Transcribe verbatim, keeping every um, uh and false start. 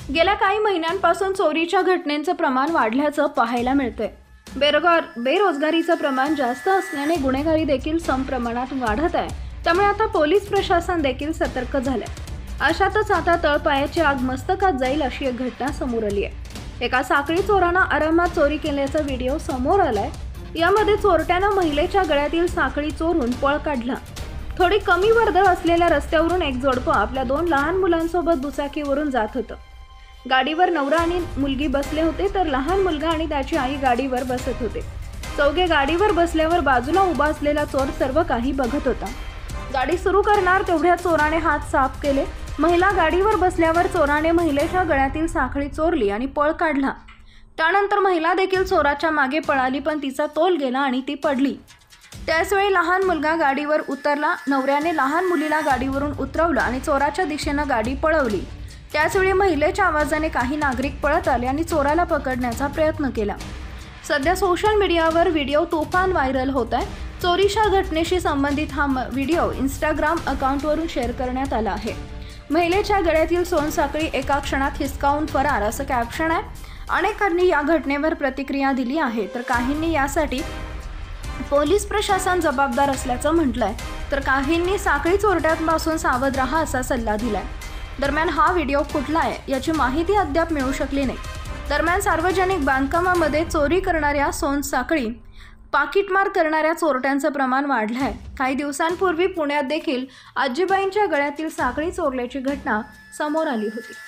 गेल्या काही महिन्यांपासून चोरीच्या घटनांचं प्रमाण वाढल्याचं पाहायला मिळतंय। बेरोजगार बेरोजगारीचं प्रमाण जास्त असल्याने गुन्हेगारी देखील सम प्रमाणात वाढत आहे। त्यामुळे आता पोलीस प्रशासन देखील सतर्क झालंय। अशातच आता तळपायाची आग मस्तकात जाईल अशी एक घटना समोर आली आहे। एका साखळी चोरांना आरामात चोरी केल्याचा व्हिडिओ समोर आलाय। यामध्ये चोरट्यानं महिलेच्या गळ्यातील साखळी चोरून पळ काढला। थोडी कमी वर्दळ असलेल्या रस्त्यावरून एक जोडपं आपल्या दोन लहान मुलांसोबत दुचाकीवरून जात होतं। गाडीवर नवरा आणि मुलगी बसले होते, तर लहान मुलगा आणि त्याची आई गाडीवर बसत होते। चौघे गाडीवर बसल्यावर बाजूला उभा असलेला चोर सर्व काही बघत होता। गाडी सुरू करणार तेवढ्या चोराने हात साफ केले। महिला गाडीवर बसल्यावर चोराने महिलेच्या गळ्यातील साखळी चोरली आणि पळ काढला। त्यानंतर महिला देखील चोराच्या मागे पळाली, पण तिचा तोल गेला आणि ती पडली। त्याचवेळी लहान मुलगा गाडीवर उतरला। नवऱ्याने लहान मुलीला गाडीवरून उतरवलं आणि चोराच्या दिशेनं गाडी पळवली। त्याचवेळी महिलेच्या आवाजाने काही नागरिक पळत आले आणि चोराला पकडण्याचा प्रयत्न केला। सध्या सोशल मीडियावर व्हिडिओ तुफान व्हायरल होत आहे। चोरीच्या घटनेशी संबंधित हा व्हिडिओ इंस्टाग्राम अकाउंटवरून शेअर करण्यात आला आहे। महिलेच्या गळ्यातील सोनसाखळी एका क्षणात हिसकावून फरार असं कॅप्शन आहे। अनेकांनी या घटनेवर प्रतिक्रिया दिली आहे, तर काहींनी यासाठी पोलीस प्रशासन जबाबदार असल्याचं म्हटलंय, तर काहींनी साखळी चोरट्यांपासून सावध राहा असा सल्ला दिलाय। दरम्यान हा व्हिडिओ कुठला आहे याची माहिती अद्याप मिळू शकली नाही। दरम्यान सार्वजनिक बांधकामामध्ये चोरी करणाऱ्या सोनसाखळी पाकिटमार करणाऱ्या चोरट्यांचं प्रमाण वाढलं आहे। काही दिवसांपूर्वी पुण्यात देखील आजीबाईंच्या गळ्यातील साखळी चोरल्याची घटना समोर आली होती।